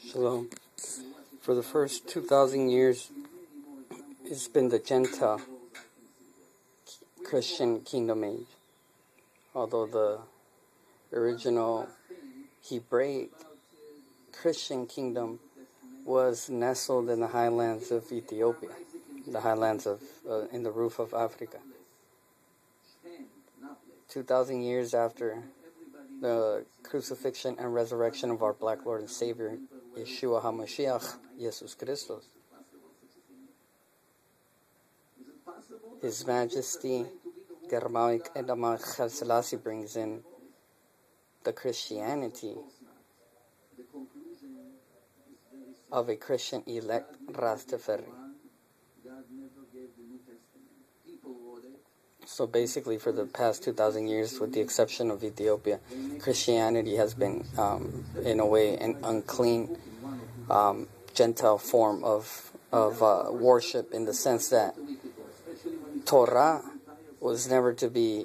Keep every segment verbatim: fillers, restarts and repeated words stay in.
Shalom. For the first two thousand years, it's been the Gentile Christian kingdom age. Although the original Hebraic Christian kingdom was nestled in the highlands of Ethiopia, the highlands of, uh, in the roof of Africa. two thousand years after the crucifixion and resurrection of our black Lord and Savior, Yeshua HaMashiach, Jesus Christos, His Majesty Germanic Edamach Selassie brings in the Christianity of a Christian elect Rastafari. So basically, for the past two thousand years, with the exception of Ethiopia, Christianity has been, um, in a way, an unclean um, Gentile form of of uh, worship, in the sense that Torah was never to be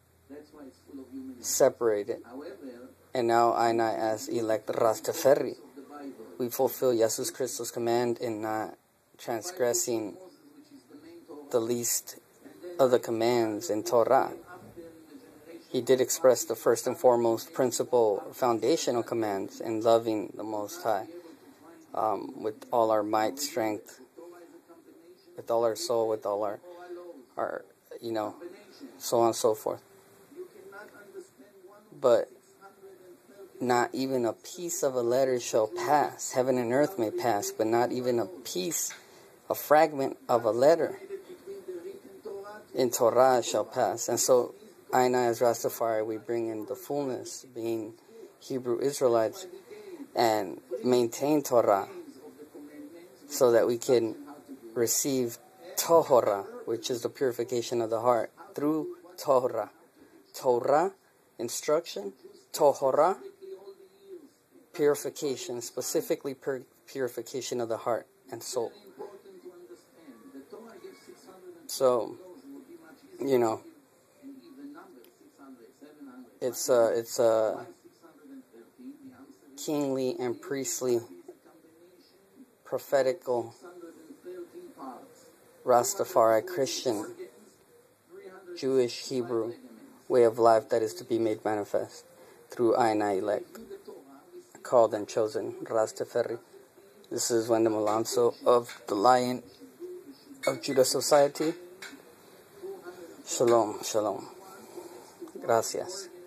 separated. And now I and I, as elect Rastafari, we fulfill Jesus Christos' command in not transgressing the least of the commands in Torah. He did express the first and foremost principle, foundational commands in loving the Most High um, with all our might, strength, with all our soul, with all our, our, you know, so on and so forth. But not even a piece of a letter shall pass. Heaven and earth may pass, but not even a piece, a fragment of a letter in Torah shall pass. And so, I and I as Rastafari, we bring in the fullness, being Hebrew Israelites, and maintain Torah, so that we can receive Tohora, which is the purification of the heart, through Torah. Torah, instruction; Tohora, purification, specifically pur- purification of the heart and soul. So, you know, it's a, it's a kingly and priestly, prophetical, Rastafari, Christian, Jewish, Hebrew way of life that is to be made manifest through I and I elect, called and chosen Rastafari. This is Wendell Alonso of the Lion of Judah Society. Shalom, shalom. Gracias.